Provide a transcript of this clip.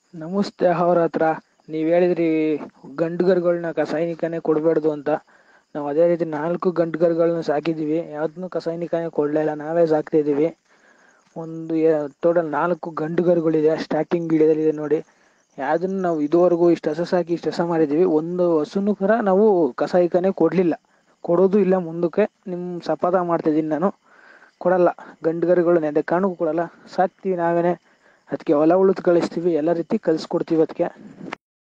ನಮಸ್ತೆ ಅವ್ರ ಹತ್ರ. ನೀವು ಹೇಳಿದ್ರಿ ಗಂಡುಗರುಗಳನ್ನ ಕಸಾಯಿನಿಕನೇ ಕೊಡಬಾರ್ದು ಅಂತ. ನಾವು ಅದೇ ರೀತಿ 4 ಗಂಡುಗರುಗಳನ್ನ ಸಾಕಿದ್ದೀವಿ. ಯಾವ್ದನ್ನು ಕಸಾಯಿನಿಕನೇ ಕೊಡಲೇ ಇಲ್ಲ, ನಾವೇ ಸಾಕ್ತಿದ್ದೀವಿ. ಒಂದು ಟೋಟಲ್ 4 ಗಂಡುಗರುಗಳಿದೆ. ಸ್ಟಾರ್ಟಿಂಗ್ ವಿಡಿಯೋದಲ್ಲಿದೆ ನೋಡಿ. ಯಾವುದನ್ನು ನಾವು ಇದುವರೆಗೂ ಇಷ್ಟು ಹಸ ಸಾಕಿ ಇಷ್ಟು ಹಸ ಮಾಡಿದ್ದೀವಿ, ಒಂದು ಹಸುನು ಕೂಡ ನಾವು ಕಸಾಯಿಕನೇ ಕೊಡಲಿಲ್ಲ, ಕೊಡೋದು ಇಲ್ಲ ಮುಂದಕ್ಕೆ. ನಿಮ್ಮ ಶಪಥ ಮಾಡ್ತಿದ್ದೀನಿ, ನಾನು ಕೊಡಲ್ಲ ಗಂಡುಗರುಗಳನ್ನ, ಯಾವುದೇ ಕಾರಣಕ್ಕೂ ಕೊಡಲ್ಲ. ಸಾಕ್ತೀವಿ ನಾವೇನೆ, ಅದಕ್ಕೆ ಹೊಲ ಉಳಿದು ಕಳಿಸ್ತೀವಿ, ಎಲ್ಲ ರೀತಿ ಕಲಿಸ್ಕೊಡ್ತೀವಿ ಅದಕ್ಕೆ.